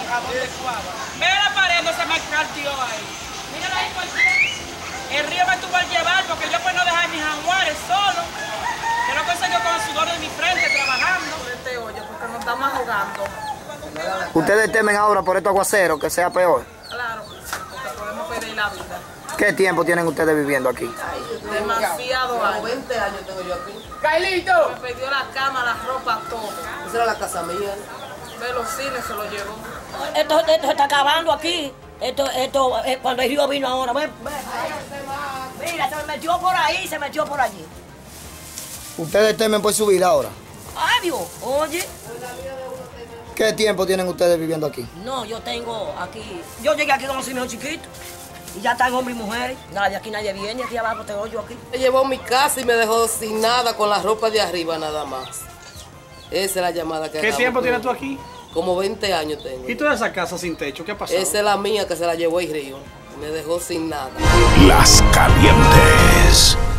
¿A dónde cuadra? Mira la pared, no se me partió ahí. Mira ahí por qué. El río me tuvo al llevar porque yo pues no dejé mis jaguares solo. Que lo conseguí con el sudor de mi frente trabajando. Este hoyo porque nos estamos ahogando. ¿Ustedes temen ahora por estos aguaceros que sea peor? Claro, porque podemos perder la vida. ¿Qué tiempo tienen ustedes viviendo aquí? Demasiado años. 20 años tengo yo aquí. ¡Cailito! Me perdió la cama, la ropa, todo. Esa era la casa mía. De los cines se lo llevó. Esto se está acabando aquí. Cuando el río vino ahora. Mira, se me metió por ahí, se metió por allí. ¿Ustedes temen por su vida ahora? Ay, Dios, oye. ¿Qué tiempo tienen ustedes viviendo aquí? No, yo tengo aquí. Yo llegué aquí con los hijos chiquitos. Y ya están hombres y mujeres. Nadie viene. Aquí abajo te oyo aquí. Me llevó a mi casa y me dejó sin nada, con la ropa de arriba nada más. Esa es la llamada que ¿Qué tiempo tienes tú aquí? Como 20 años tengo. ¿Y toda esa casa sin techo? ¿Qué pasó? Esa es la mía que se la llevó el río. Me dejó sin nada. Las Calientes.